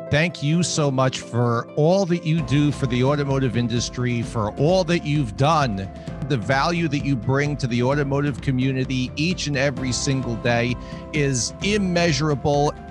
Thank you so much for all that you do for the automotive industry, for all that you've done. The value that you bring to the automotive community each and every single day is immeasurable.